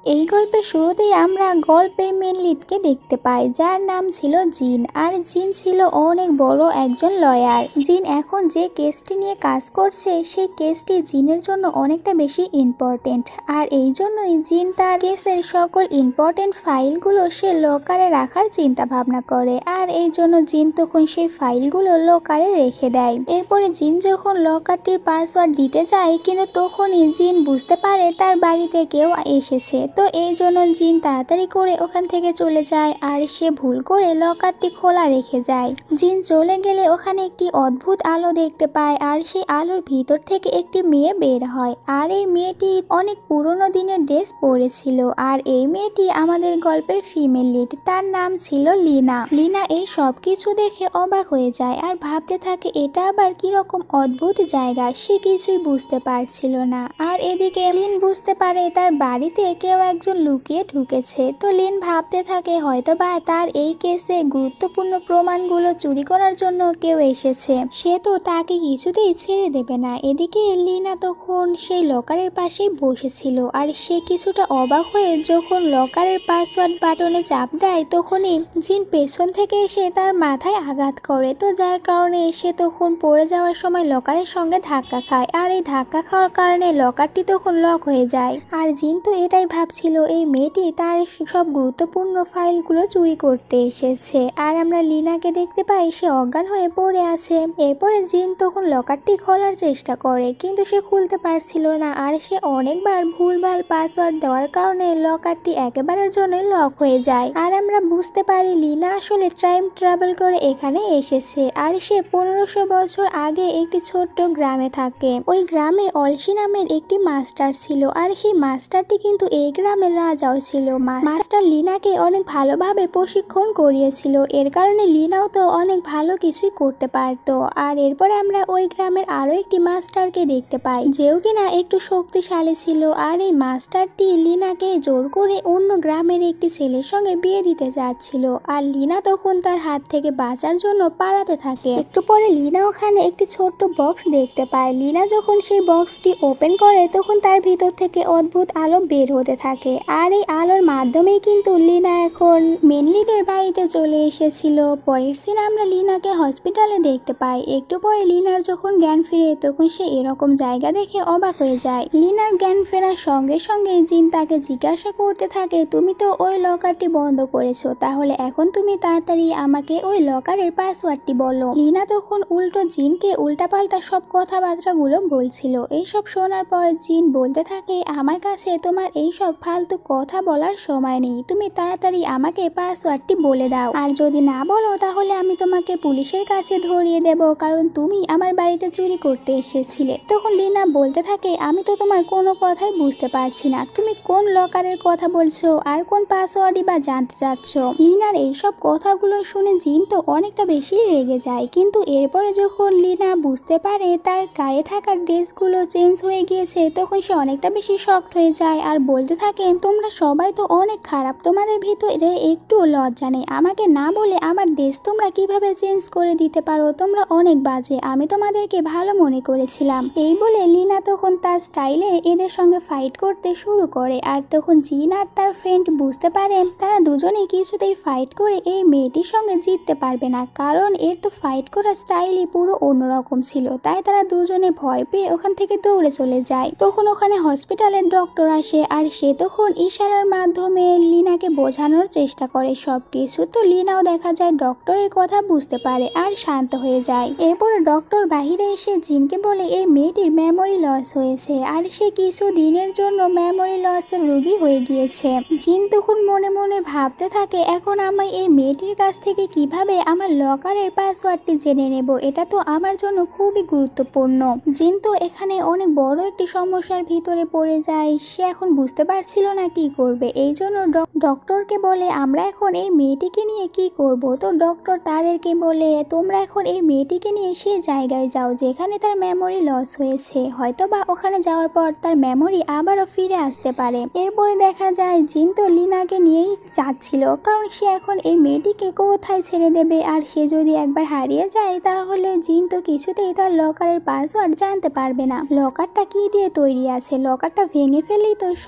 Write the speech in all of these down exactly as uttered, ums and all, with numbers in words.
এই গল্পের শুরুতেই আমরা গল্পের মেন লিডকে দেখতে পাই, যার নাম ছিল জিন। আর জিন ছিল অনেক বড় একজন লয়ার। জিন এখন যে কেসটি নিয়ে কাজ করছে সেই কেসটি জিনের জন্য অনেকটা বেশি ইম্পর্টেন্ট, আর এই জন্যই জিন তার কেসের সকল ইম্পর্টেন্ট ফাইলগুলো সে লকারে রাখার চিন্তা ভাবনা করে। আর এই জন্য জিন তখন সেই ফাইলগুলো লকারে রেখে দেয়। এরপরে জিন যখন লকারটির পাসওয়ার্ড দিতে যায়, কিন্তু তখনই জিন বুঝতে পারে তার বাড়িতে কেউ এসেছে। তো এই জন্য জিন তাড়াতাড়ি করে ওখান থেকে চলে যায়, আর সে ভুল করে লকারটি খোলা রেখে যায়। জিন চলে গেলে ওখানে একটি অদ্ভুত আলো দেখতে পায়, আর সেই আলোর ভিতর থেকে একটি মেয়ে বের হয়। আর এই মেয়েটি অনেক পুরনো দিনের ড্রেস পরেছিল। আর এই মেয়েটি আমাদের গল্পের ফিমেল লিড, তার নাম ছিল লিনা। লিনা এই সব কিছু দেখে অবাক হয়ে যায় আর ভাবতে থাকে এটা আবার কিরকম অদ্ভুত জায়গা, সে কিছুই বুঝতে পারছিল না। আর এদিকে লিন বুঝতে পারে তার বাড়িতে কেউ একজন লুকিয়ে ঢুকেছে। তো লিন ভাবতে থাকে হয়তো বা তার এই কেসে গুরুত্বপূর্ণ প্রমাণগুলো চুরি করার জন্য কেউ এসেছে, সে তো তাকে কিছুতেই ছেড়ে দেবে না। এদিকে লিনা তখন সেই লকারের পাশেই বসেছিল, আর সে কিছুটা অবাক হয়ে যখন লকারের পাসওয়ার্ড বাটনে চাপ দেয়, তখনই জিন পেছন থেকে এসে তার মাথায় আঘাত করে। তো যার কারণে সে তখন পড়ে যাওয়ার সময় লকারের সঙ্গে ধাক্কা খায়, আর এই ধাক্কা খাওয়ার কারণে লকারটি তখন লক হয়ে যায়। আর জিন তো এটাই ভাবছিল এই মেয়েটি তার সব গুরুত্বপূর্ণ ফাইলগুলো চুরি করতে এসেছে। আর আমরা লিনাকে দেখতে পাই সে অজ্ঞান হয়ে পড়ে আছে। এরপরে জিন তখন লকারটি খোলার চেষ্টা করে, কিন্তু সে খুলতে পারছিল না। আর সে অনেকবার ভুলভাল পাসওয়ার্ড দেওয়ার কারণে লকারটি একেবারের জন্য লক হয়ে যায়। আর আমরা বুঝতে পারি লিনা আসলে টাইম ট্রাভেল করে এখানে এসেছে, আর সে পনেরোশো বছর আগে একটি ছোট্ট গ্রামে থাকে। ওই গ্রামে অলসি নামের একটি মাস্টার ছিল, আর সেই মাস্টারটি কিন্তু এই গ্রামের রাজাও ছিল। মাস্টার লিনাকে অনেক ভালোভাবে প্রশিক্ষণ করিয়েছিল, এর কারণে লিনাও তো অনেক ভালো কিছুই করতে পারতো। আর এরপরে আমরা ওই গ্রামের আরো একটি মাস্টারকে দেখতে পাই, যেও কিনা একটু শক্তিশালী ছিল। আর এই মাস্টারটি লিনাকে জোর করে অন্য গ্রামের একটি ছেলের সঙ্গে বিয়ে দিতে যাচ্ছিল, আর লিনা তখন তার হাত থেকে বাঁচার জন্য পালাতে থাকে। একটু পরে লিনা ওখানে একটি ছোট্ট বক্স দেখতে পায়। লিনা যখন সেই বক্সটি ওপেন করে তখন তার ভিতর থেকে অদ্ভুত আলো বের হতে থাকে, আর এই আলোর মাধ্যমেই কিন্তু লিনা এখন মেন লিডের বাড়িতে চলে এসেছিল। পরের সিন আমরা লিনাকে হসপিটালে দেখতে পাই। একটু পরে লিনার যখন জ্ঞান ফিরে তখন সে এরকম জায়গা দেখে অবাক হয়ে যায়। লিনার জ্ঞান ফেরার সঙ্গে সঙ্গে জিন তাকে জিজ্ঞাসা করতে থাকে তুমি তো ওই লকারটি বন্ধ করেছো, তাহলে এখন তুমি তাড়াতাড়ি আমাকে ওই লকারের পাসওয়ার্ডটি বলো। লিনা তখন উল্টো জিনকে উল্টাপাল্টা সব কথাবার্তা গুলো বলছিল। এইসব শোনার পর জিন বলতে থাকে আমার কাছে তোমার এই সব ফালতু কথা বলার সময় নেই, তুমি তাড়াতাড়ি আমাকে পাসওয়ার্ডটি বলে দাও, আর যদি না বলো তাহলে আমি তোমাকে পুলিশের কাছে ধরিয়ে দেব, কারণ তুমি আমার বাড়িতে চুরি করতে এসেছিলে। তখন লিনা বলতে থাকে আমি তো তোমার কোনো কথাই বুঝতে পারছি না, তুমি কোন লকারের কথা বলছো আর কোন পাসওয়ার্ডই বা জানতে চাচ্ছ। লিনার এইসব কথাগুলো শুনে জিন তো অনেকটা বেশি রেগে যায়, কিন্তু এরপরে যখন লিনা বুঝতে পারে তার গায়ে থাকা ড্রেসগুলো চেঞ্জ হয়ে গিয়েছে তখন সে অনেকটা বেশি শকড হয়ে যায়, আর বলতে থাকে তোমরা সবাই তো অনেক খারাপ, তোমাদের ভিতরে একটু লজ্জা নেই, আমাকে না বলে আমার ড্রেস তোমরা কিভাবে চেঞ্জ করে দিতে পারো, তোমরা অনেক বাজে, আমি তোমাদেরকে ভালো মনে করেছিলাম। এই বলে লিনা তখন তার স্টাইলে এদের সঙ্গে ফাইট করতে শুরু করে। আর তখন জিন আর তার ফ্রেন্ড বুঝতে পারে তারা দুজনেই কিছুতেই ফাইট করে এই মেয়েটির সঙ্গে জিততে পারবে না, কারণ এর তো ফাইট করার স্টাইলই পুরো অন্যরকম ছিল। তাই তারা দুজনে ভয় পেয়ে ওখান থেকে দৌড়ে চলে যায়। তখন ওখানে হসপিটালের ডক্টর আসে, আর সে তখন ইশারার মাধ্যমে লিনাকে বোঝানোর চেষ্টা করে সব কিছু। তো লিনাও দেখা যায় ডক্টরের কথা বুঝতে পারে আর শান্ত হয়ে যায়। এরপর ডক্টর বাহিরে এসে জিনকে বলে এই মেয়েটির মেমোরি লস হয়েছে, আর সে কিছু দিনের জন্য মেমোরি লসের রোগী হয়ে গিয়েছে। জিন তখন মনে মনে ভাবতে থাকে এখন আমি এই মেয়েটির কাছ থেকে কিভাবে আমার লকারের পাসওয়ার্ডটি জেনে নেব, এটা তো আমার জন্য খুবই গুরুত্বপূর্ণ। জিন তো এখানে অনেক বড় একটি সমস্যার ভিতরে পড়ে যায়, সে এখন বুঝতে পারছিল না কি করবে। এই জন্য ডক্টরকে বলে আমরা এখন এই মেয়েটিকে নিয়ে কি করব। তো ডক্টর তাদেরকে বলে তোমরা এখন এই মেয়েটিকে নিয়ে সেই জায়গায় যাও যেখানে তার মেমোরি লস হয়েছে, হয়তো বা ওখানে যাওয়ার পর তার মেমোরি আবারও ফিরে আসতে পারে। এরপরে দেখা যায় জিন তো লিনাকে নিয়েই যাচ্ছিল, কারণ সে এখন এই মেয়েটিকে কোথায় ছেড়ে দেবে, আর সে যদি একবার হারিয়ে যায় তাহলে জিন তো কিছুতেই তার লকারের পাসওয়ার্ড জানতে পারবে না। লকারটা কি দিয়ে তৈরি আছে, লকারটা ভেঙে ফেললেই তো সব কিছু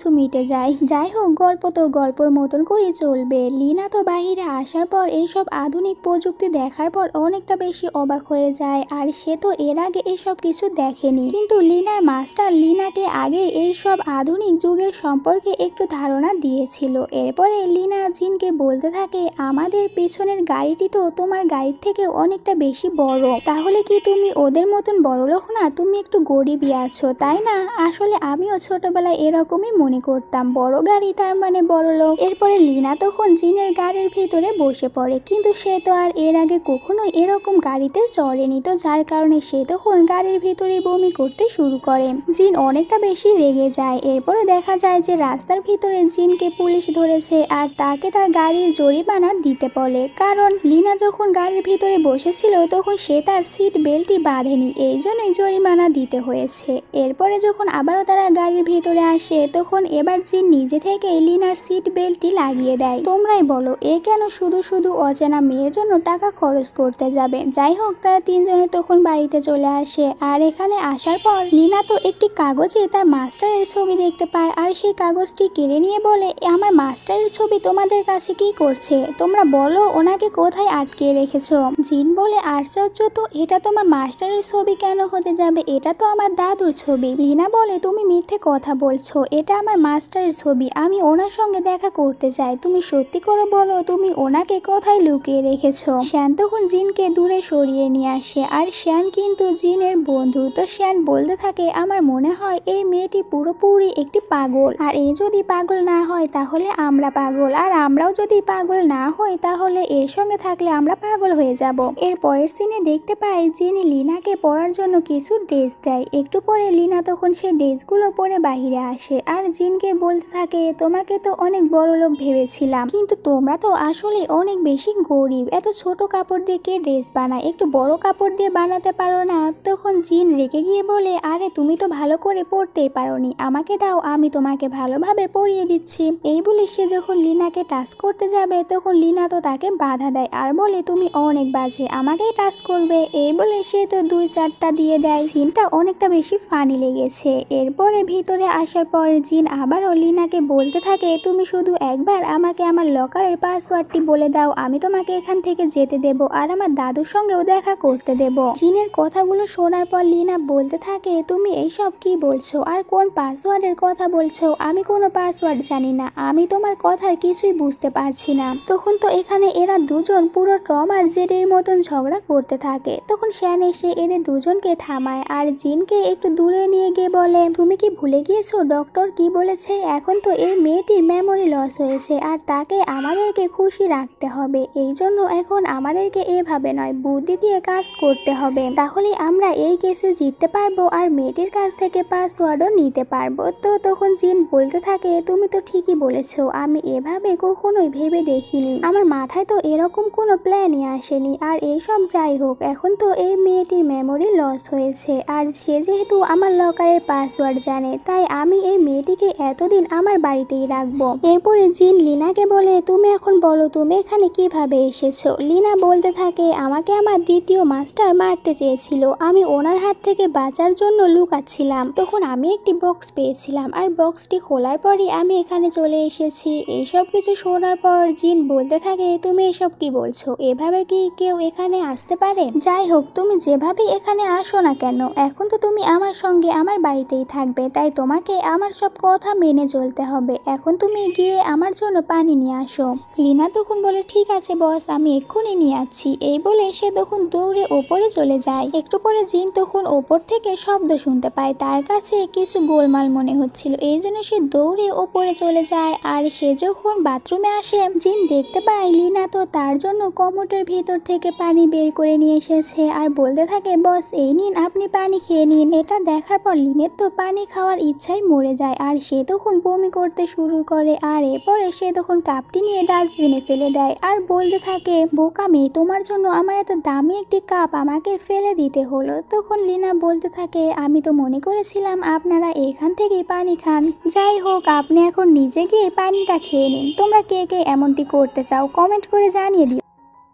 কিছু মিটে যায়। যাই হোক, গল্প তো গল্পর মতন করে চলবে। লিনা তো বাহিরে আসার পর এইসব আধুনিক প্রযুক্তি দেখার পর অনেকটা বেশি অবাক হয়ে যায়, আর সে তো এর আগে এসব কিছু দেখেনি। কিন্তু লিনার মাস্টার লিনাকে আগে এইসব আধুনিক যুগের সম্পর্কে একটু ধারণা দিয়েছিল। এরপরে লিনা জিনকে বলতে থাকে, আমাদের পেছনের গাড়িটি তো তোমার গাড়ির থেকে অনেকটা বেশি বড়, তাহলে কি তুমি ওদের মতন বড়লোক না? তুমি একটু গরিবই আছো, তাই না? আসলে আমিও ছোটবেলায় এরকমই মনে করতাম, বড় গাড়ি তার মানে বড়লোক। এরপরে লিনা তখন জিনের গাড়ির ভিতরে বসে পড়ে, কিন্তু সে তো আর এর আগে কখনো এরকম গাড়িতে চড়েনি, তো যার কারণে সে তখন গাড়ির ভিতরে বমি করতে শুরু করে। জিন অনেকটা বেশি রেগে যায়। এরপরে দেখা যায় যে রাস্তার ভিতরে জিনকে পুলিশ ধরেছে আর তাকে তার গাড়ির জরিমানা দিতে বলে, কারণ লিনা যখন গাড়ির ভিতরে বসেছিল তখন সে তার সিট বেল্টই বাঁধেনি, এই জন্যই জরিমানা দিতে হয়েছে। এরপরে যখন আবারও তারা গাড়ির ভিতরে আসে তখন এবার জিন নিজে থেকে লিনার সিট বেল্টটি লাগিয়ে দেয়। তোমরাই বলো, এ কেন শুধু শুধু অচেনা মেয়ের জন্য টাকা খরচ করতে যাবে? যাই হোক, তারা তিনজনে তখন বাড়িতে চলে আসে, আর এখানে আসার পর লিনা তো একটি কাগজে তার মাস্টারের ছবি দেখতে পায়, আর সেই কাগজটি কেড়ে নিয়ে বলে, আমার মাস্টারের ছবি তোমাদের কাছে কি করছে? তোমরা বলো ওনাকে কোথায় আটকে রেখেছো? জিন বলে, আশ্চর্য তো, এটা তোমার মাস্টারের ছবি কেন হতে যাবে? এটা তো আমার দাদুর ছবি। লিনা বলে, তুমি মিথ্যে কথা বলছো, এটা আমার মাস্টারের ছবি, আমি ওনার সঙ্গে দেখা করতে চাই, তুমি সত্যি করে বলো তুমি ওনাকে কোথায় লুকিয়ে রেখেছো? শ্যান তখন জিনকে দূরে সরিয়ে নিয়ে আসে, আর শ্যান কিন্তু জিনের বন্ধু। তো শ্যান বলতে থাকে, আমার মনে হয় এই মেয়েটি পুরোপুরি একটি পাগল, আর এই যদি পাগল না হয় তাহলে আমরা পাগল, আর আমরাও যদি পাগল না হই তাহলে এর সঙ্গে থাকলে আমরা পাগল হয়ে যাব। এর পরের সিনে দেখতে পাই জিন লিনাকে পরার জন্য কিছু ড্রেস দেয়। একটু পরে লিনা তখন সেই ড্রেসগুলো পরে বাহিরে আসে, আর জিনকে বলতে থাকে, তোমাকে তো অনেক বড় লোক ভেবেছিলাম, কিন্তু তোমরা তো আসলে অনেক বেশি গরিব, এত ছোট কাপড় দিয়ে কে ড্রেস বানায়? একটু বড় কাপড় দিয়ে বানাতে পারো না? তখন জিন রেগে গিয়ে বলে, আরে তুমি তো ভালো করে পরতেই পারোনি, আমাকে দাও, আমি তোমাকে ভালোভাবে পরিয়ে দিচ্ছি। এই বলে সে যখন লিনাকে টাচ করতে যাবে তখন লিনা তো তাকে বাধা দেয় আর বলে, তুমি অনেক বাজে, আমাকেই টাচ করবে? এই বলে সে তো দুই চারটা দিয়ে দেয়। সিনটা অনেকটা বেশি ফানি লেগেছে। এরপরে ভিতরে আসার পর জিন আবারও লিনাকে বলতে থাকে, তুমি শুধু একবার আমাকে আমার লকারের পাসওয়ার্ডটি বলে দাও, আমি তোমাকে এখান থেকে যেতে দেব, আর আমার দাদুর সঙ্গেও দেখা করতে দেব। জিনের কথাগুলো শোনার পর লিনা বলতে থাকে, তুমি এইসব কি বলছো, আর কোন পাসওয়ার্ডের কথা বলছো? আমি কোনো পাসওয়ার্ড জানি না, আমি তোমার কথার কিছুই বুঝতে পারছি না। তখন তো এখানে এরা দুজন পুরো টম আর জেরির মতন ঝগড়া করতে থাকে। তখন শ্যান এসে এদের দুজনকে থামায়, আর জিনকে একটু দূরে নিয়ে গিয়ে বলে, তুমি কি ভুলে গিয়েছো ডক্টর কি বলেছে? এখন তো এই মেয়েটির মেমোরি লস হয়েছে, আর তাকে আমাদেরকে খুশি রাখতে হবে, এই জন্য এখন আমাদেরকে এভাবে নয়, বুদ্ধি দিয়ে কাজ করতে হবে, তাহলে আমরা এই কেসে জিততে পারবো আর মেয়েটির কাছ থেকে পাসওয়ার্ডও নিতে পারবো। তো তখন জিন বলতে থাকে, তুমি তো ঠিকই বলেছো, আমি এভাবে কখনোই ভেবে দেখিনি, আমার মাথায় তো এরকম কোনো প্ল্যানই আসেনি। আর এইসব যাই হোক, এখন তো এই মেয়েটির মেমোরি লস হয়েছে, আর সে যেহেতু আমার লকারের পাসওয়ার্ড জানে, তাই আমি এই মেয়েটিকে এতদিন আমার বাড়িতেই রাখবো। এরপরে জিন লিনাকে বলে, তুমি এখন বলো তুমি এখানে কিভাবে এসেছো? লিনা বলতে থাকে, আমাকে আমার দ্বিতীয় মাস্টার মারতে চেয়েছিল, আমি ওনার হাত থেকে বাঁচার জন্য লুকাচ্ছিলাম, তখন আমি একটি বক্স পেয়েছিলাম, আর বক্সটি খোলার পরই আমি এখানে চলে এসেছি। এইসব কিছু শোনার পর জিন বলতে থাকে, তুমি এসব কি বলছো? এভাবে কি কেউ এখানে আসতে পারে? যাই হোক, তুমি যেভাবে এখানে আসো না কেন, এখন তো তুমি আমার সঙ্গে আমার বাড়িতেই থাকবে, তাই তোমাকে আমার সব কথা মেনে চলতে হবে। এখন তুমি গিয়ে আমার জন্য পানি নিয়ে আসো। লিনা তখন বলে, ঠিক আছে বস, আমি এক্ষুনি নিয়ে আসছি। এই বলে সে তখন দৌড়ে ওপরে চলে যায়। একটু পরে জিন তখন ওপর থেকে শব্দ শুনতে পায়, তার কাছে কিছু গোলমাল মনে হচ্ছিল, এই জন্য সে দৌড়ে ওপরে চলে যায়। আর সে যখন বাথরুমে আসে, জিন দেখতে পায় লিনা তো তার জন্য কমোটের ভিতর থেকে পানি বের করে নিয়ে এসেছে, আর বলতে থাকে, বস এই নিন, আপনি পানি খেয়ে নিন। এটা দেখার পর লিনের তো পানি খাওয়ার ইচ্ছাই মরে যায়, আর সে তখন বমি করতে শুরু করে, আর এরপরে সে তখন কাপটি নিয়ে ডাস্টবিনে ফেলে দেয়, আর বলতে থাকে, বোকা মেয়ে, তোমার জন্য আমার এত দামি একটি কাপ আমাকে ফেলে দিতে হলো। তখন লিনা বলতে থাকে, আমি তো মনে করেছিলাম আপনারা এখান থেকেই পানি খান, যাই হোক আপনি এখন নিজে গিয়ে পানিটা খেয়ে নিন। তোমরা কে কে এমনটি করতে চাও কমেন্ট করে জানিয়ে দিও।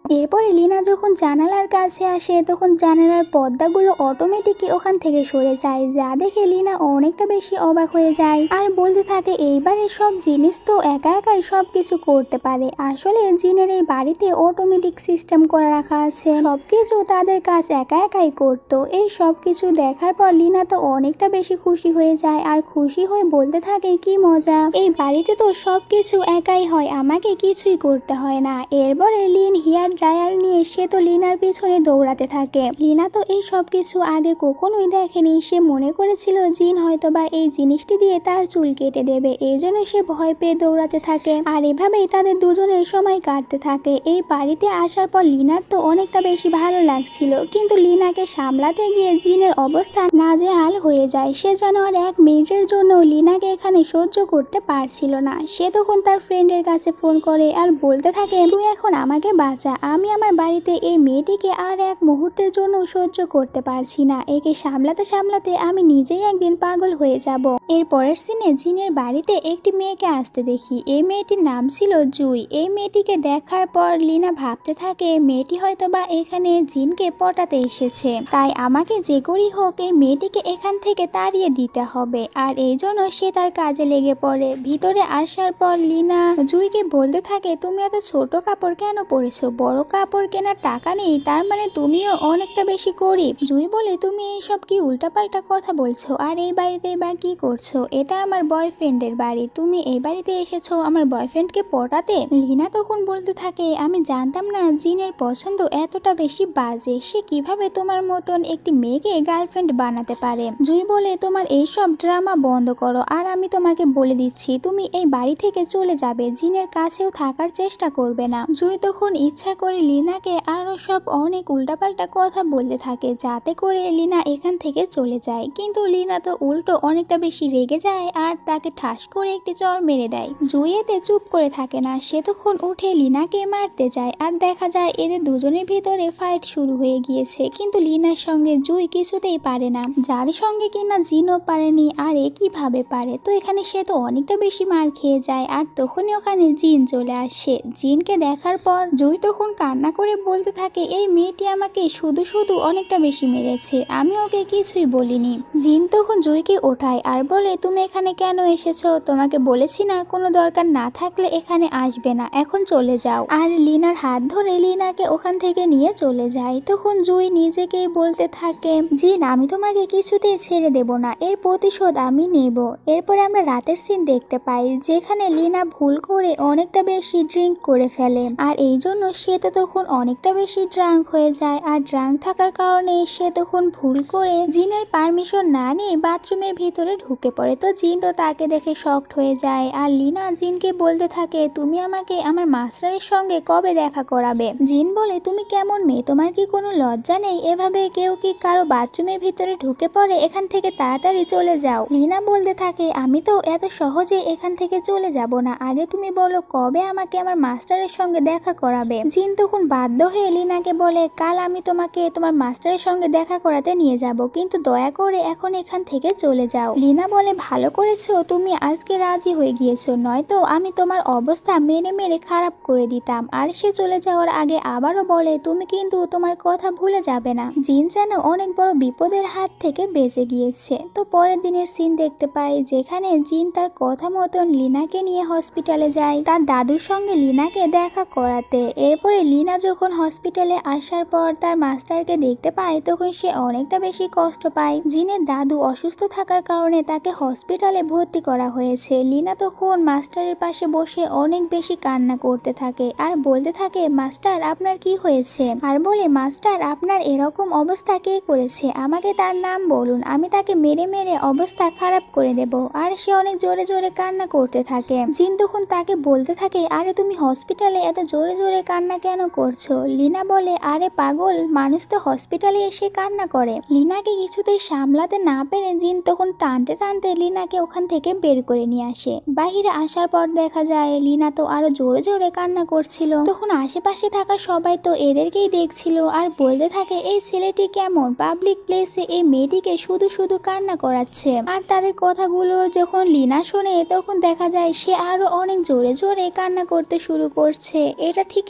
এরপরে লিনা যখন জানালার কাছে আসে তখন জানালার পর্দাগুলো অটোমেটিকই ওখান থেকে সরে যায়, যা দেখে লিনা অনেকটা বেশি অবাক হয়ে যায় আর বলতে থাকে এইবারে সব জিনিস তো একা একাই সব কিছু করতে পারে। আসলে জিনের এই বাড়িতে অটোমেটিক সিস্টেম করে রাখা আছে, সবকিছু তাদের কাজ একা একাই করতো। এই সব কিছু দেখার পর লিনা তো অনেকটা বেশি খুশি হয়ে যায় আর খুশি হয়ে বলতে থাকে কি মজা, এই বাড়িতে তো সব কিছু একাই হয়, আমাকে কিছুই করতে হয় না। এরপরে লিন হেয়ার ড্রায়ার নিয়ে সে তো লিনার পিছনে দৌড়াতে থাকে। লিনা তো এই সব কিছু আগে কখনোই দেখেনি, সে মনে করেছিল জিন হয়তো বা এই জিনিসটি দিয়ে তার চুল কেটে দেবে, এই জন্য সে ভয় পেয়ে দৌড়াতে থাকে। আর এভাবেই তাদের দুজনের সময় কাটতে থাকে। এই বাড়িতে আসার পর লিনার তো অনেকটা বেশি ভালো লাগছিল, কিন্তু লিনাকে সামলাতে গিয়ে জিনের অবস্থা নাজেহাল হয়ে যায়। সে যেন আর এক মিনিটের জন্য লিনাকে এখানে সহ্য করতে পারছিল না। সে তখন তার ফ্রেন্ডের কাছে ফোন করে আর বলতে থাকে তুই এখন আমাকে বাঁচা, আমি আমার বাড়িতে এই মেয়েটিকে আর এক মুহূর্তের জন্য সহ্য করতে পারছি না, একে সামলাতে সামলাতে আমি নিজেই একদিন পাগল হয়ে যাব। এর পরের সিনে জিনের বাড়িতে একটি মেয়েকে আসতে দেখি। এই মেয়েটির নাম ছিল জুই। এই মেয়েটিকে দেখার পর লিনা ভাবতে থাকে মেয়েটি হয়তো বা এখানে জিনকে পটাতে এসেছে, তাই আমাকে যে করেই হোক এই মেয়েটিকে এখান থেকে তাড়িয়ে দিতে হবে। আর এই জন্য সে তার কাজে লেগে পড়ে। ভিতরে আসার পর লিনা জুইকে বলতে থাকে তুমি এত ছোট কাপড় কেন পরেছো, বড় কাপড় কেনার টাকা নেই, তার মানে তুমিও অনেকটা বেশি গরিব। জুই বলে তুমি এইসব কি উল্টাপাল্টা কথা বলছো, আর এই বাড়িতে বা কি করছো, এটা আমার বয়ফ্রেন্ডের বাড়ি, তুমি এই বাড়িতে এসেছো আমার বয়ফ্রেন্ডকে পটাতে। লিনা তখন বলতে থাকে আমি জানতাম না জিনের পছন্দ এতটা বেশি বাজে, সে কিভাবে তোমার মতন একটি মেয়েকে গার্লফ্রেন্ড বানাতে পারে। জুই বলে তোমার এইসব ড্রামা বন্ধ করো, আর আমি তোমাকে বলে দিচ্ছি তুমি এই বাড়ি থেকে চলে যাবে, জিনের কাছেও থাকার চেষ্টা করবে না। জুই তখন ইচ্ছা করে লিনাকে আরো সব অনেক উল্টাপাল্টা কথা বলতে থাকে যাতে করে লিনা এখান থেকে চলে যায়, কিন্তু লিনা তো উল্টো অনেকটা বেশি রেগে যায় আর তাকে ঠাস করে একটি চড় মেরে দেয়। জুই এতে চুপ করে থাকে না, সে তখন উঠে লিনাকে মারতে যায় আর দেখা যায় এদের দুজনের ভিতরে ফাইট শুরু হয়ে গিয়েছে, কিন্তু লিনার সঙ্গে জুই কিছুতেই পারে না, যার সঙ্গে কিনা জিনও পারেনি আর এ কিভাবে পারে। তো এখানে সে তো অনেকটা বেশি মার খেয়ে যায় আর তখনই ওখানে জিন চলে আসে। জিনকে দেখার পর জুই তখন কান্না করে বলতে থাকে এই মেয়েটি আমাকে শুধু শুধু অনেকটা বেশি মেরেছে, আমি ওকে কিছুই বলিনি। জিন তখন জুইকে ওঠায় আর বলে তুমি এখানে কেন এসেছো, তোমাকে বলেছি না কোনো দরকার না থাকলে এখানে আসবে না, এখন চলে যাও। আর লিনার হাত ধরে লিনাকে ওখান থেকে নিয়ে চলে যায়। তখন জুই নিজেকেই বলতে থাকে জিন আমি তোমাকে কিছুতেই ছেড়ে দেব না, এর প্রতিশোধ আমি নেব। এরপরে আমরা রাতের সিন দেখতে পাই যেখানে লিনা ভুল করে অনেকটা বেশি ড্রিঙ্ক করে ফেলে আর এই জন্য সে তো তখন অনেকটা বেশি ড্রাঙ্ক হয়ে যায়। আর ড্রাঙ্ক থাকার কারণে সে তখন ভুল করে জিনের পারমিশন না নিয়ে বাথরুমের ভিতরে ঢুকে পড়ে। তো জিন তো তাকে দেখে শকড হয়ে যায় আর লিনা জিনকে বলতে থাকে তুমি আমাকে আমার মাস্টারের সঙ্গে কবে দেখা করাবে। জিন বলে তুমি কেমন মেয়ে, তোমার কি কোনো লজ্জা নেই, এভাবে কেউ কি কারো বাথরুমের ভিতরে ঢুকে পড়ে, এখান থেকে তাড়াতাড়ি চলে যাও। লিনা বলতে থাকে আমি তো এত সহজে এখান থেকে চলে যাব না, আগে তুমি বলো কবে আমাকে আমার মাস্টারের সঙ্গে দেখা করাবে। জিন তখন বাধ্য হয়ে লিনাকে বলে কাল আমি তোমাকে তোমার মাস্টারের সঙ্গে দেখা করাতে নিয়ে যাব, কিন্তু দয়া করে এখন এখান থেকে চলে যাও। লিনা বলে ভালো করেছো তুমি আজকে রাজি হয়ে গিয়েছো, নয়তো আমি তোমার অবস্থা মেরে মেরে খারাপ করে দিতাম। আর সে চলে যাওয়ার আগে আবারও বলে তুমি কিন্তু তোমার কথা ভুলে যাবে না। জিন যেন অনেক বড় বিপদের হাত থেকে বেঁচে গিয়েছে। তো পরের দিনের সিন দেখতে পাই যেখানে জিন তার কথা মতন লিনাকে নিয়ে হসপিটালে যায় তার দাদুর সঙ্গে লিনাকে দেখা করাতে। এরপরে লিনা যখন হসপিটালে আসার পর তার মাস্টারকে দেখতে পায় তখন সে অনেকটা বেশি কষ্ট পায়। জিনের দাদু অসুস্থ থাকার কারণে তাকে হসপিটালে ভর্তি করা হয়েছে। লিনা তখন মাস্টারের পাশে বসে অনেক বেশি কান্না করতে থাকে আর বলতে থাকে মাস্টার আপনার কি হয়েছে, আর বলে মাস্টার আপনার এরকম অবস্থা কে করেছে, আমাকে তার নাম বলুন, আমি তাকে মেরে মেরে অবস্থা খারাপ করে দেব। আর সে অনেক জোরে জোরে কান্না করতে থাকে। জিন তখন তাকে বলতে থাকে আরে তুমি হসপিটালে এত জোরে জোরে কান্না কেন করছো। লিনা বলে আরে পাগল, মানুষ তো হসপিটালে এসে কান্না করে। লিনাকে কিছুতেই সামলাতে না পেরে জিন তখন টানতে টানতে লিনাকে ওখান থেকে বের করে নিয়ে আসে। বাহিরে আসার পর দেখা যায় লিনা তো আরো জোরে জোরে কান্না করছিল। তখন আশেপাশে থাকা সবাই তো এদেরকেই দেখছিল আর বলতে থাকে এই ছেলেটি কেমন পাবলিক প্লেসে এই মেয়েটিকে শুধু শুধু কান্না করাচ্ছে। আর তাদের কথাগুলো যখন লিনা শোনে তখন দেখা যায় সে আরো অনেক জোরে জোরে কান্না করতে শুরু করছে। এটা ঠিক সেরকম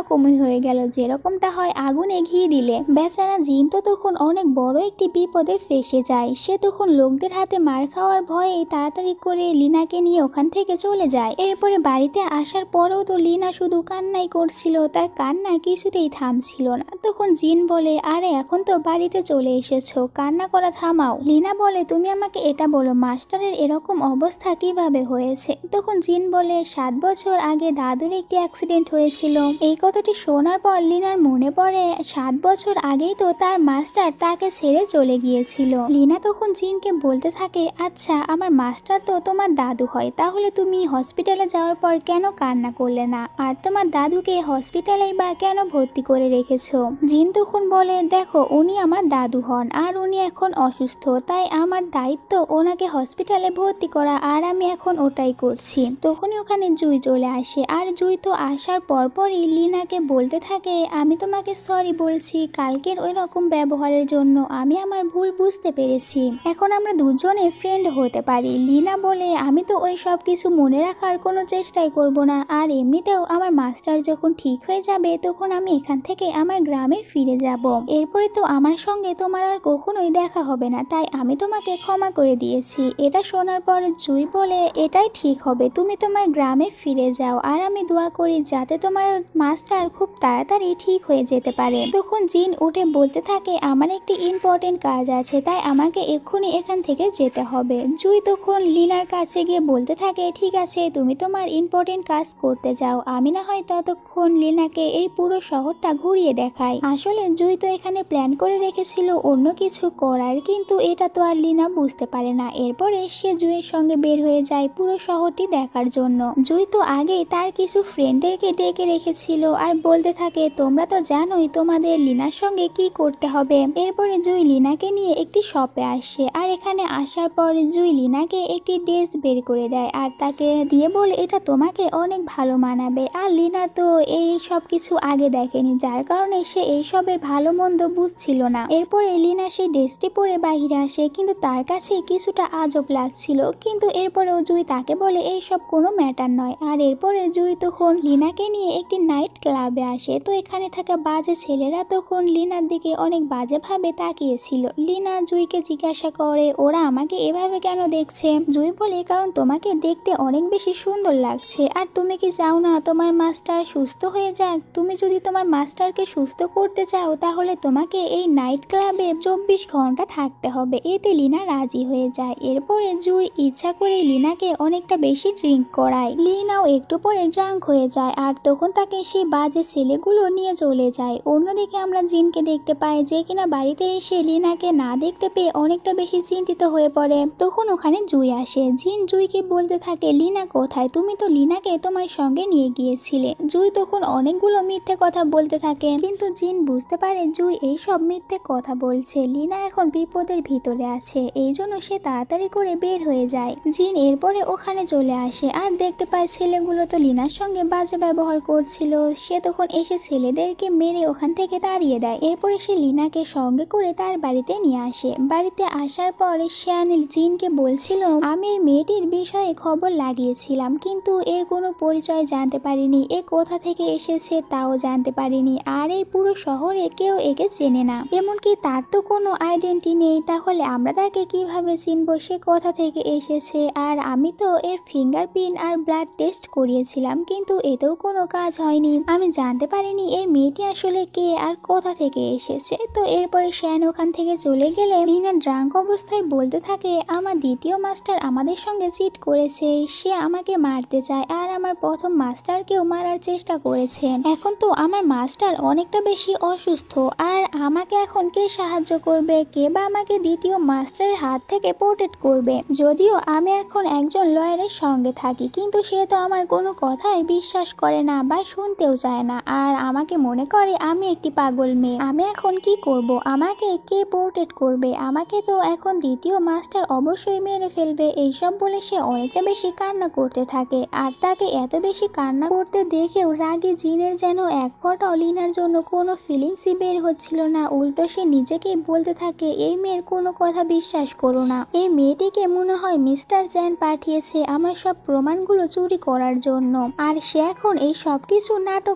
এরকমই হয়ে গেল যেরকমটা হয় আগুনে ঘি দিলে। বেচারা জিন তো তখন অনেক বড় একটি বিপদে ফেসে যায়। সে তখন লোকদের হাতে মার খাওয়ার ভয়ে তাড়াতাড়ি করে লিনাকে নিয়ে ওখান থেকে চলে যায়। এরপরে বাড়িতে আসার পরেও তো লিনা শুধু কান্নাই করছিল, তার কান্না কিছুতেই থামছিল না। তখন জিন বলে, আরে এখন তো বাড়িতে চলে এসেছো, কান্না করা থামাও। লিনা বলে, তুমি আমাকে এটা বলো মাস্টারের এরকম অবস্থা কিভাবে হয়েছে? তখন জিন বলে, সাত বছর আগে দাদুর একটি অ্যাক্সিডেন্ট হয়েছিল। এই কথাটি শোনার পর লিনার মনে পড়ে সাত বছর আগেই তো তার মাস্টার তাকে ছেড়ে চলে গিয়েছিল। লিনা তখন জিনকে বলতে থাকে, আচ্ছা আমার মাস্টার তো তোমার দাদু হয়, তাহলে তুমি হসপিটালে যাওয়ার পর কেন কান্না করলে না? আর তোমার দাদুকে হসপিটালেই বা কেন ভর্তি করে রেখেছো? জিন তখন বলে, দেখো উনি আমার দাদু হন আর উনি এখন অসুস্থ, তাই আমার দায়িত্ব ওনাকে হসপিটালে ভর্তি করা, আর আমি এখন ওটাই করছি। তখনই ওখানে জুই চলে আসে, আর জুই তো আসার পরপরই লিনাকে বলতে থাকে, আমি তোমাকে সরি বলছি কালকের ওই রকম ব্যবহারের জন্য, আমি আমার ভুল বুঝতে পেরেছি, এখন আমরা দুজনে ফ্রেন্ড হতে পারি। লিনা বলে, আমি তো ওই সব কিছু মনে রাখার কোনো চেষ্টাই করব না, আর এমনিতেও আমার মাস্টার যখন ঠিক হয়ে যাবে তখন আমি এখান থেকে আমার গ্রামে ফিরে যাব। এরপরে তো আমার সঙ্গে তোমার আর কখনোই দেখা হবে না, তাই আমি তোমাকে ক্ষমা করে দিয়েছি। এটা শোনার পর জুই বলে, এটাই ঠিক হবে, তুমি তোমার গ্রামে ফিরে যাও, আর আমি দোয়া করি যাতে তোমার মাস্টার খুব তাড়াতাড়ি ঠিক হয়ে যেতে পারে। তখন জিন উঠে বলতে থাকে, আমার একটি ইম্পর্টেন্ট কাজ আছে, তাই আমাকে এক্ষুনি এখান থেকে যেতে হবে। জুই তখন লিনার কাছে গিয়ে বলতে থাকে, ঠিক আছে তুমি তোমার ইম্পর্টেন্ট কাজ করতে যাও, আমি না হয় ততক্ষণ লিনাকে এই পুরো শহরটা ঘুরিয়ে দেখাই। আসলে জুই তো এখানে প্ল্যান করে রেখেছিল অন্য কিছু করার, কিন্তু এটা তো আর লিনা বুঝতে পারে না। এরপরে সে জুইয়ের সঙ্গে বের হয়ে যায় পুরো শহরটি দেখার জন্য। জুই তো আগেই তার কিছু ফ্রেন্ডদেরকে ডেকে রেখেছিল আর বলতে থাকে, তোমরা তো জানোই তোমাদের লিনার সঙ্গে কি করতে হবে। এরপরে জুই লিনাকে নিয়ে একটি শপে আসে, আর এখানে আসার পর জুই লিনাকে একটি ড্রেস বের করে দেয় আর তাকে দিয়ে বলে, এটা তোমাকে অনেক ভালো মানাবে। আর লিনা তো এই সব কিছু আগে দেখেনি, যার কারণে সে এইসবের ভালো মন্দ বুঝছিল না। এরপরে লিনা সেই ড্রেসটি পরে বাহিরে আসে, কিন্তু তার কাছে কিছুটা আজব লাগছিল, কিন্তু এরপরেও জুই তাকে বলে এইসব কোনো ম্যাটার নয়। আর এরপরে জুই তখন লিনাকে নিয়ে একটি নাইট ক্লাবে আসে। তো এখানে থাকা বাজে ছেলেরা তখন লিনার দিকে অনেক বাজেভাবে তাকিয়েছিল। লিনা জুইকে জিজ্ঞাসা করে, ওরা আমাকে এভাবে কেন দেখছে? জুই বলে, কারণ তোমাকে দেখতে অনেক বেশি সুন্দর লাগছে, আর তুমি কি চাও না তোমার মাস্টার সুস্থ হয়ে যাক? তুমি যদি তোমার মাস্টারকে সুস্থ করতে চাও তাহলে তোমাকে এই নাইট ক্লাবে চব্বিশ ঘন্টা থাকতে হবে। এতে লিনা রাজি হয়ে যায়। এরপরে জুই ইচ্ছা করে লিনাকে অনেকটা বেশি ড্রিঙ্ক করায়। লিনাও একটু পরে ড্রাঙ্ক হয়ে যায়, আর তখন তাকে সেই বাজে ছেলেগুলো নিয়ে চলে যায়। অন্যদিকে আমরা জিনকে দেখতে পাই, যে কিনা বাড়িতে এসে লিনাকে না দেখতে পেয়ে অনেকটা বেশি চিন্তিত হয়ে পড়ে। তখন ওখানে জুই আসে। জিন জুইকে বলতে থাকে, লিনা কোথায়? তুমি তো লিনাকে তোমার সঙ্গে নিয়ে গিয়েছিলে। জুই তখন অনেকগুলো মিথ্যে কথা বলতে থাকে, কিন্তু জিন বুঝতে পারে জুই এই সব মিথ্যে কথা বলছে। লিনা এখন বিপদের ভিতরে আছে, এই জন্য সে তাড়াতাড়ি করে বের হয়ে যায়। জিন এরপরে ওখানে চলে আসে আর দেখতে পায় ছেলেগুলো তো লিনার সঙ্গে বাজে ব্যবহার করছিল। সে তখন এসে ছেলেদেরকে মেরে ওখান থেকে তাড়িয়ে দেয়। এরপরে সে লিনাকে সঙ্গে করে তার বাড়িতে নিয়ে আসে। বাড়িতে আসার পরে শ্যান জিনকে বলছিল, আমি এই মেয়েটির বিষয়ে খবর লাগিয়েছিলাম, কিন্তু এর কোনো পরিচয় জানতে পারিনি, এ কোথা থেকে এসেছে তাও জানতে পারিনি, আর এই পুরো শহরে কেউ একে চেনে না, এমনকি তার তো কোনো আইডেন্টি নেই, তাহলে আমরা তাকে কিভাবে চিনবো সে কোথা থেকে এসেছে? আর আমি তো এর ফিঙ্গারপ্রিন্ট আর ব্লাড টেস্ট করিয়েছিলাম, কিন্তু এতেও কোনো কাজ হয়নি, আমি জানতে পারিনি এই মেয়েটি আসলে কে আর কোথা থেকে এসেছে। তো এরপরে শ্যান ওখান থেকে চলে গেলে লিনা ড্রাঙ্ক অবস্থায় বলতে থাকে, আমার দ্বিতীয় মাস্টার আমাদের সঙ্গে চিট করেছে, সে আমাকে মারতে চায়, আর আমার প্রথম মাস্টারকেও মারার চেষ্টা করেছে। এখন তো আমার মাস্টার অনেকটা বেশি অসুস্থ, আর আমাকে এখন কে সাহায্য করবে? কে বা আমাকে দ্বিতীয় মাস্টারের হাত থেকে প্রোটেক্ট করবে? যদিও আমি এখন একজন লয়ারের সঙ্গে থাকি, কিন্তু সে তো আমার কোনো কথাই বিশ্বাস করে না বা শুনতেও চায় না, আর আমাকে মনে করে আমি একটি পাগল মেয়ে। আমি এখন কি করব? আমাকে কে প্রোটেক্ট করবে? আমাকে তো এখন দ্বিতীয় মাস্টার অবশ্যই মেরে ফেলবে। এইসব বলে সে অনেকটা বেশি কান্না করতে থাকে, আর তাকে এত বেশি কান্না করতে দেখেও রাগে জিনের যেন এক ফোঁটাও লিনার জন্য কোনো ফিলিংসই বের হচ্ছিল না। উল্টো সে নিজেকেই বলতে থাকে, এই মেয়ের কোনো কথা বিশ্বাস করো না, এই মেয়েটিকে মনে হয় মিস্টার চ্যান পাঠিয়েছে আমার সব প্রমাণগুলো চুরি করার জন্য, আর সে এখন এই সব কিছু নাটক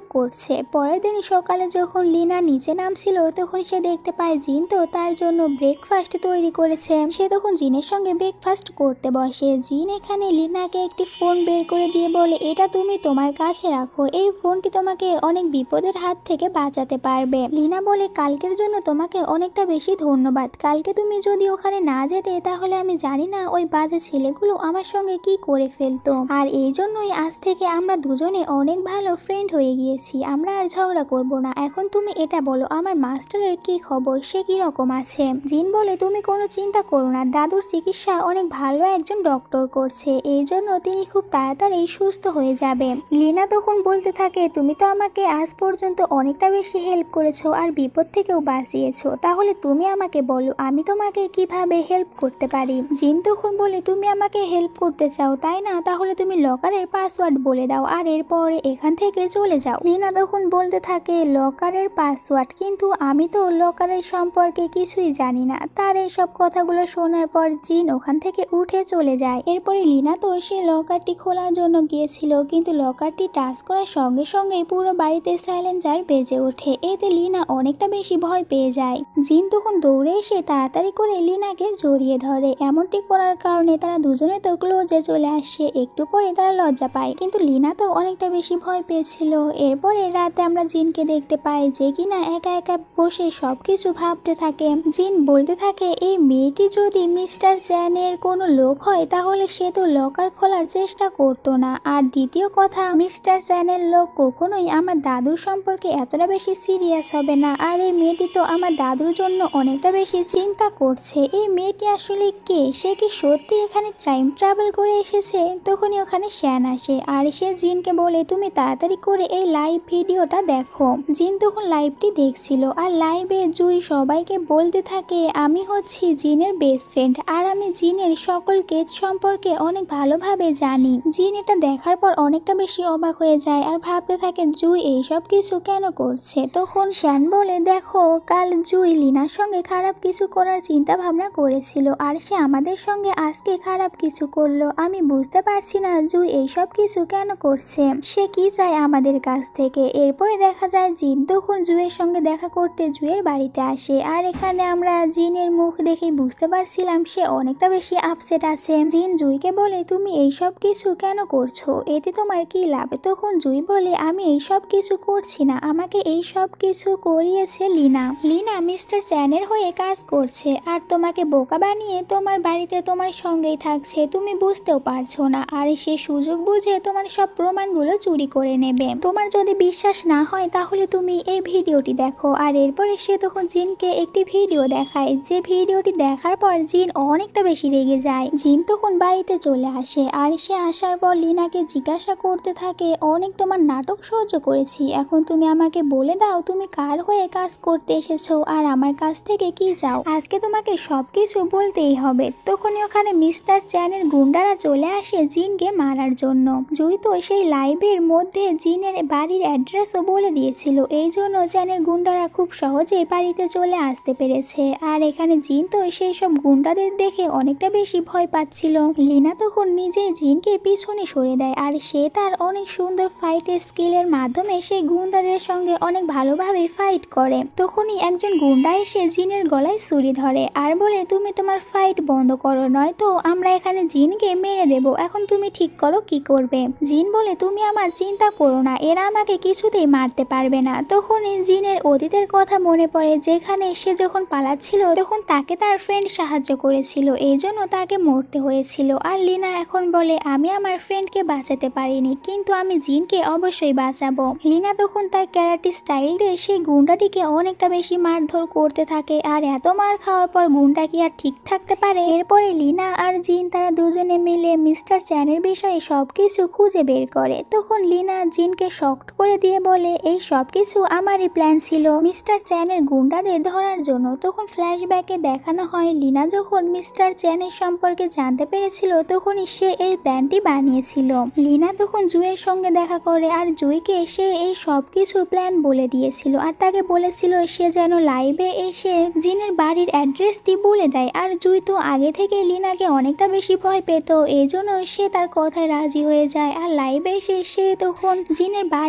করছে। পরের দিন সকালে যখন লিনা নিচে নামছিল তখন সে দেখতে পায় জিন তো তার জন্য ব্রেকফাস্ট তৈরি করেছে। সে তখন জিনের সঙ্গে ব্রেকফাস্ট করতে বসে। জিন এখানে লিনাকে একটি ফোন বের করে দিয়ে বলে, এটা তুমি তোমার কাছে রাখো, এই ফোনটি তোমাকে অনেক বিপদের হাত থেকে বাঁচাতে পারবে। লিনা বলে, কালকের জন্য তোমাকে অনেকটা বেশি ধন্যবাদ, কালকে তুমি যদি ওখানে না যেতে তাহলে আমি জানি না ওই বাজে ছেলেগুলো আমার সঙ্গে কি করে ফেলতো, আর এই জন্যই আজ থেকে আমরা দুজনে অনেক ভালো ফ্রেন্ড হয়ে গিয়েছি, আমরা আর ঝগড়া করব না। এখন তুমি এটা বলো আমার মাস্টারের কি খবর, সে কি রকম আছে? জিন বলে, তুমি কোনো চিন্তা করো না, দাদুর চিকিৎসা অনেক ভালো একজন ডক্টর করছে, এই জন্য তিনি খুব তাড়াতাড়ি সুস্থ হয়ে যাবে। লিনা তখন বলতে থাকে, তুমি তো আমাকে আজ পর্যন্ত অনেকটা বেশি হেল্প করেছো আর বিপদ থেকেও বাঁচিয়েছো, তাহলে তুমি আমাকে বলো আমি তোমাকে কিভাবে হেল্প করতে পারি? জিন তখন বলে, তুমি আমাকে হেল্প করতে চাও তাই না, তাহলে তুমি লকারের পাসওয়ার্ড বলে দাও আর এরপরে এখান থেকে চলে যাও। লিনা তখন বলতে থাকে, লকারের পাসওয়ার্ড? কিন্তু আমি তো লকারের সম্পর্কে কিছুই জানি না। তার এইসব কথাগুলো শোনার পর জিন ওখান থেকে উঠে চলে যায়। এরপরে লিনা তো সে লকারটি খোলার জন্য গিয়েছিল, কিন্তু লকারটি টাচ করার সঙ্গে সঙ্গে পুরো বাড়িতে সাইলেন্সার বেজে ওঠে। এতে লিনা অনেকটা বেশি ভয় পেয়ে যায়। জিন তখন দৌড়ে এসে তাড়াতাড়ি করে লিনাকে জড়িয়ে ধরে। এমনটি করার কারণে তারা দুজনে তো ক্লোজে চলে আসে। একটু পরে তারা লজ্জা পায়, কিন্তু লিনা তো অনেকটা বেশি ভয় পেয়েছিল। এরপরে রাতে আমরা জিনকে দেখতে পাই যে কিনা একা একা বসে সবকিছু ভাবতে থাকে। জিন বলতে থাকে, এই মেয়েটি যদি মিস্টার চ্যানের কোনো লোক হয় তাহলে সে তো লকার খোলার চেষ্টা করতো না, আর দ্বিতীয় কথা মিস্টার চ্যানের লোক কখনোই আমার দাদুর সম্পর্কে এতটা বেশি সিরিয়াস হবে না, আর এই মেয়েটি তো আমার দাদুর জন্য অনেকটা বেশি চিন্তা করছে। এই মেয়েটি আসলে কে? সে কি সত্যি এখানে টাইম ট্রাভেল করে এসেছে? তখনই ওখানে শ্যান আসে আর সে জিনকে বলে, তুমি তাড়াতাড়ি করে এই লাইভ ভিডিওটা দেখো। জিন তখন লাইভটি দেখছিল আর লাইভে জুই সবাইকে বলতে থাকে, আমি হচ্ছি জিনের বেস্ট ফ্রেন্ড আর আমি জিনের সকল কেস সম্পর্কে অনেক ভালোভাবে জানি। জিন এটা দেখার পর অনেকটা বেশি অবাক হয়ে যায় আর ভাবতে থাকে জুই এইসব কিছু কেন করছে। তখন শ্যান বলে, দেখো কাল জুই লিনার সঙ্গে খারাপ কিছু করার চিন্তা ভাবনা করেছিল আর সে আমাদের সঙ্গে আজকে খারাপ কিছু করলো। আমি বুঝতে পারছি না জুই এইসব কিছু কেন করছে, সে কি চায় আমাদের কাছ থেকে। এরপরে দেখা যায় জিন তখন জুয়ের সঙ্গে দেখা করতে জুয়ের বাড়িতে আসে আর এখানে আমরা জিনের মুখ দেখে বুঝতে পারছিলাম সে অনেকটা বেশি আপসেট আছে। জিন জুইকে বলে, তুমি এইসব কিছু কেন করছো, এতে তোমার কি লাভ? তখন জুই বলে, আমি এইসব কিছু করছি না, আমাকে এই সব কিছু করিয়েছে লিনা। লিনা মিস্টার চ্যানের হয়ে কাজ করছে আর তোমাকে বোকা বানিয়ে তোমার বাড়িতে তোমার সঙ্গেই থাকছে, তুমি বুঝতেও পারছো না, আর সে সুযোগ বুঝে তোমার সব প্রমাণগুলো চুরি করে নেবে। তোমার যদি বিশ্বাস না হয় তাহলে তুমি এই ভিডিওটি দেখো। আর এরপরে সে তখন জিনকে একটি ভিডিও দেখায়, যে ভিডিওটি দেখার পর জিন অনেকটা বেশি রেগে যায়। জিন তখন বাড়িতে চলে আসে আর সে আসার পর লিনাকে জিজ্ঞাসা করতে থাকে, অনেক তোমার নাটক সহ্য করেছি, এখন তুমি আমাকে বলে দাও তুমি কার হয়ে কাজ করতে এসেছো আর আমার কাছ থেকে কি চাও, আজকে তোমাকে সবকিছু বলতেই হবে। তখনই ওখানে মিস্টার চ্যানের গুন্ডারা চলে আসে জিনকে মারার জন্য। জুই তো সেই লাইভের মধ্যে জিনের বাড়ির অ্যাড্রেসও বলে দিয়েছিল, এই জন্য চ্যানের গুন্ডারা খুব সহজে বাড়িতে চলে আসতে পেরেছে। আর এখানে জিন তো সেই সব গুন্ডাদের দেখে অনেকটা বেশি ভয় পাচ্ছিল। লিনা তখন নিজে জিনকে পিছনে সরে দেয় আর সে তার অনেক সুন্দর ফাইটের স্কিলের মাধ্যমে সেই গুন্ডাদের সঙ্গে অনেক ভালোভাবে ফাইট করে। তখনই একজন গুন্ডা এসে জিনের গলায় ছুরি ধরে আর বলে, তুমি তোমার ফাইট বন্ধ করো, নয়তো আমরা এখানে জিনকে মেরে দেব, এখন তুমি ঠিক করো কি করবে। জিন বলে, তুমি আমার চিন্তা করো না, এরা আমাকে কিছুতেই মারতে পারবে না। তখনই জিনের অতীতের কথা মনে পড়ে, যেখানে সে যখন পালাচ্ছিল তখন তাকে তার ফ্রেন্ড সাহায্য করেছিল, এই জন্য তাকে মরতে হয়েছিল। আর লিনা এখন বলে, আমি আমার ফ্রেন্ডকে বাঁচাতে পারিনি, কিন্তু আমি জিনকে অবশ্যই বাঁচাবো। লিনা তখন তার ক্যারাটি স্টাইল দিয়ে সেই গুন্ডাটিকে অনেকটা বেশি মারধর করতে থাকে, আর এত মার খাওয়ার পর গুন্ডা কি আর ঠিক থাকতে পারে। এরপরে লিনা আর জিন তারা দুজনে মিলে মিস্টার চ্যানের বিষয়ে সবকিছু খুঁজে বের করে। তখন লিনা জিনকে শক্ট করে দিয়ে বলে, এই সবকিছু আমারই প্ল্যান ছিল মিস্টার চ্যানের গুন্ডাদের ধরার জন্য। তখন ফ্ল্যাশব্যাকে দেখানো হয় লিনা যখন মিস্টার চ্যানের সম্পর্কে জানতে পেরেছিল তখনই সে এই প্ল্যানটি বানিয়েছিল। লিনা তখন জুয়ের সঙ্গে দেখা করে আর জুইকে সে এই সবকিছু প্ল্যান বলে দিয়েছিল আর তাকে বলেছিল সে যেন লাইভে এসে জিনের বাড়ির অ্যাড্রেসটি বলে দেয়। আর জুই তো আগে থেকে লিনাকে অনেকটা বেশি ভয় পেত, এই জন্য সে তার কথায় রাজি হয়ে যায়। আর লাইভে এসে সে তখন জিনের বাড়ি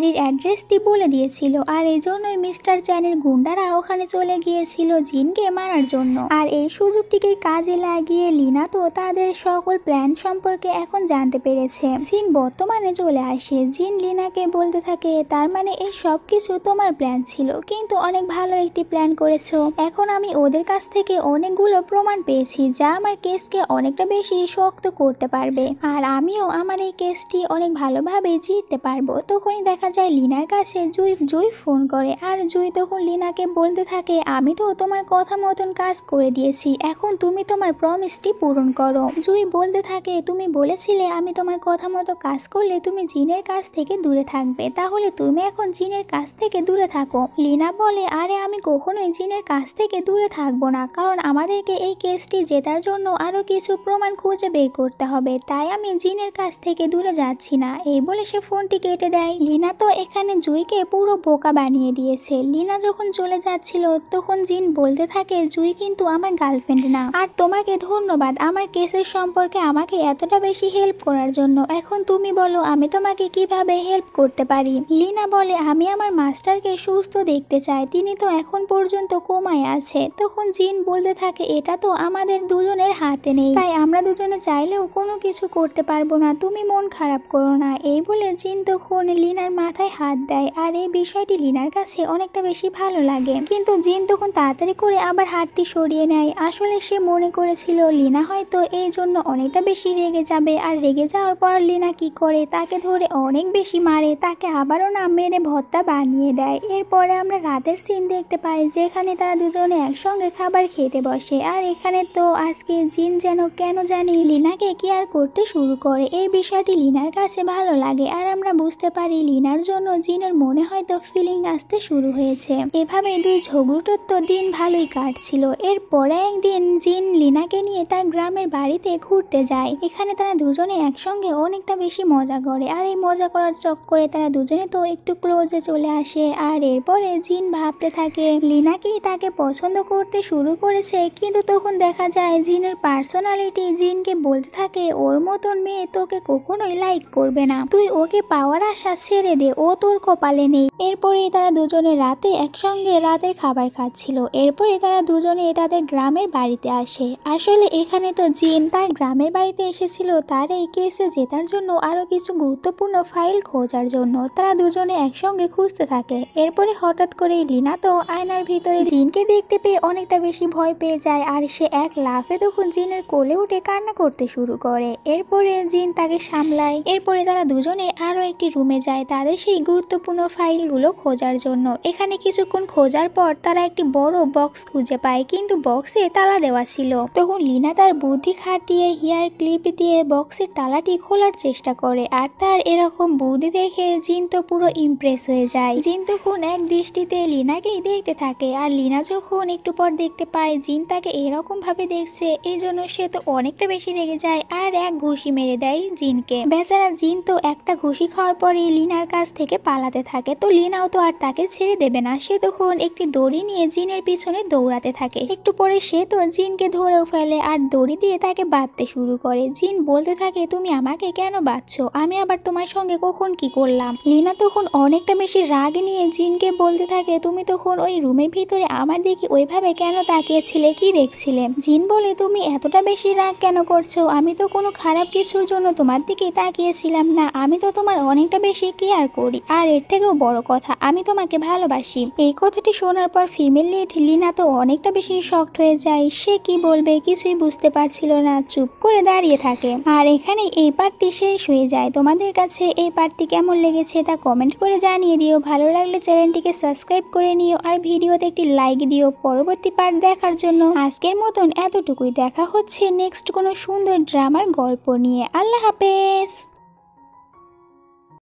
বাড়ির অ্যাড্রেসটি বলে দিয়েছিল, আর এই জন্যই মিস্টার চ্যানের গুন্ডারা ওখানে চলে গিয়েছিল জিনকে মারার জন্য। আর এই সুযোগটিকে কাজে লাগিয়ে লিনা তো তাদের সকল প্ল্যান সম্পর্কে এখন জানতে পেরেছে। জিন বর্তমানে চলে আসে। জিন লিনাকে বলতে থাকে, তার মানে এই সব কিছু তোমার প্ল্যান ছিল, কিন্তু অনেক ভালো একটি প্ল্যান করেছো। এখন আমি ওদের কাছ থেকে অনেকগুলো প্রমাণ পেয়েছি যা আমার কেসকে অনেকটা বেশি শক্ত করতে পারবে, আর আমিও আমার এই কেসটি অনেক ভালোভাবে জিততে পারবো। তখনই দেখা যায় লিনার কাছে জুই জুই ফোন করে, আর জুই তখন লিনাকে বলতে থাকে, আমি তো তোমার কথা মতন কাজ করে দিয়েছি, এখন তুমি তোমার প্রমিসটি পূরণ করো। জুই বলতে থাকে, তুমি বলেছিলে আমি তোমার কথা মতো কাজ করলে তুমি জিনের কাছ থেকে দূরে থাকবে, তাহলে তুমি এখন জিনের কাছ থেকে দূরে থাকো। লিনা বলে, আরে আমি কখনোই জিনের কাছ থেকে দূরে থাকবো না, কারণ আমাদেরকে এই কেসটি জেতার জন্য আরো কিছু প্রমাণ খুঁজে বের করতে হবে, তাই আমি জিনের কাছ থেকে দূরে যাচ্ছি না। এই বলে সে ফোনটি কেটে দেয়। লিনা তো এখানে জুইকে পুরো বোকা বানিয়ে দিয়েছে। লিনা যখন চলে যাচ্ছিল তখন জিন বলতে থাকে, জুই কিন্তু আমার গার্লফ্রেন্ড না, আর তোমাকে ধন্যবাদ আমার কেসের সম্পর্কে আমাকে এতটা বেশি হেল্প করার জন্য। এখন তুমি বলো আমি তোমাকে কিভাবে হেল্প করতে পারি। লিনা বলে, আমি আমার মাস্টারকে সুস্থ দেখতে চাই, তিনি তো এখন পর্যন্ত কোমায় আছে। তখন জিন বলতে থাকে, এটা তো আমাদের দুজনের হাতে নেই, তাই আমরা দুজনে চাইলেও কোনো কিছু করতে পারবো না, তুমি মন খারাপ করো না। এই বলে জিন তখন লিনার মাথায় হাত দেয়, আর এই বিষয়টি লিনার কাছে অনেকটা বেশি ভালো লাগে। কিন্তু জিন তখন তাড়াতাড়ি করে আবার হাতটি সরিয়ে নেয়। আসলে সে মনে করেছিল লিনা হয়তো এই জন্য অনেকটা বেশি রেগে যাবে, আর রেগে যাওয়ার পর লিনা কি করে, তাকে ধরে অনেক বেশি মারে, তাকে আবারও না মেরে ভর্তা বানিয়ে দেয়। এরপরে আমরা রাতের সিন দেখতে পাই, যেখানে তারা দুজনে একসঙ্গে খাবার খেতে বসে। আর এখানে তো আজকে জিন যেন কেন জানি লিনাকে কেয়ার করতে শুরু করে। এই বিষয়টি লিনার কাছে ভালো লাগে, আর আমরা বুঝতে পারি লিনার জন্য জিনের মনে হয়তো ফিলিং আসতে শুরু হয়েছে। এভাবে দুই ঝগড়ুটোর তো দিন ভালোই কাটছিল। এরপরে একদিন জিন লিনাকে নিয়ে তার গ্রামের বাড়িতে ঘুরতে যায়। এখানে তারা দুজনে একসঙ্গে অনেকটা বেশি মজা করে, আর এই মজা করার চক্করে তারা দুজনে তো একটু ক্লোজে চলে আসে। আর এরপরে জিন ভাবতে থাকে লিনা কি তাকে পছন্দ করতে শুরু করেছে, কিন্তু তখন দেখা যায় জিনের পার্সোনালিটি জিনকে বলতে থাকে, ওর মতন মেয়ে তোকে কখনোই লাইক করবে না, তুই ওকে পাওয়ার আশা ছেড়ে দে, ও তোর কপালে নেই। এরপরে তারা দুজনে রাতে একসঙ্গে রাতের খাবার খাচ্ছিল। এরপরে তারা দুজনে তাদের গ্রামের বাড়িতে আসে। আসলে এখানে তো জিন তার গ্রামের বাড়িতে এসেছিল তার এই কেসে জেতার জন্য আরো কিছু গুরুত্বপূর্ণ ফাইল খোঁজার জন্য। তারা দুজনে একসঙ্গে খুঁজতে থাকে। এরপরে হঠাৎ করে লিনা তো আয়নার ভিতরে জিনকে দেখতে পেয়ে অনেকটা বেশি ভয় পেয়ে যায়, আর সে এক লাফে তখন জিনের কোলে উঠে কান্না করতে শুরু করে। এরপরে জিন তাকে সামলায়। এরপরে তারা দুজনে আরো একটি রুমে যায় তাদের সেই গুরুত্বপূর্ণ ফাইলগুলো খোঁজার জন্য। এখানে কিছুক্ষণ খোঁজার পর তারা একটি বড় বক্স খুঁজে পায়, কিন্তু বক্সে তালা দেওয়া ছিল। তখন লিনা তার বুদ্ধি খাটিয়ে হেয়ার ক্লিপ দিয়ে বক্সের তালাটি খোলার চেষ্টা করে, আর তার এরকম বুদ্ধি দেখে জিন তো পুরো ইমপ্রেস হয়ে যায়। জিন তখন এক দৃষ্টিতে লিনাকেই দেখতে থাকে, আর লিনা যখন একটু পর দেখতে পায় জিন তাকে এরকম ভাবে দেখছে, এই জন্য সে তো অনেকটা বেশি রেগে যায় আর এক ঘুষি মেরে দেয় জিনকে। বেচারা জিন তো একটা ঘুষি খাওয়ার পরে লিনার কাছ থেকে পালাতে থাকে। তো লিনাও তো আর তাকে ছেড়ে দেবে না, সে তখন একটি দড়ি নিয়ে জিনের পিছনে দৌড়াতে থাকে। একটু পরে সে তো জিনকে ধরেও ফেলে, আর দড়ি দিয়ে তাকে বাঁধতে শুরু করে। জিন বলতে থাকে, তুমি আমাকে কেন বাঁধছো, আমি আবার তোমার সঙ্গে কখন কি করলাম। লিনা তখন অনেকটা বেশি রাগ নিয়ে জিনকে বলতে থাকে, তুমি তখন ওই রুমের ভিতরে আমার দিকে ওইভাবে কেন তাকিয়েছিলে, কি দেখছিলে। জিন বলে, তুমি এতটা বেশি রাগ কেন করছো, আমি তো কোনো খারাপ কিছুর জন্য তোমার দিকে তাকিয়েছিলাম না, আমি তো তোমার অনেকটা বেশি কেয়ার করি, আর এর থেকেও বড় কথা আমি তোমাকে ভালোবাসি। এই কথাটি শোনার পর ফিমেল লিড লিনা তো অনেকটা বেশি শকড হয়ে যায়। সে কি বলবে কিছুই বুঝতে পারছিল না, চুপ করে দাঁড়িয়ে থাকে। আর এখানে এই পার্টটি শেষ হয়ে যায়। তোমাদের কাছে এই পার্টটি কেমন লেগেছে তা কমেন্ট করে জানিয়ে দিও। ভালো লাগলে চ্যানেলটিকে সাবস্ক্রাইব করে নিও, আর ভিডিওতে একটি লাইক দিও পরবর্তী পার্ট দেখার জন্য। আজকের মতন এতটুকুই, দেখা হচ্ছে নেক্সট কোনো সুন্দর ড্রামার গল্প নিয়ে। আল্লাহ হাফেজ।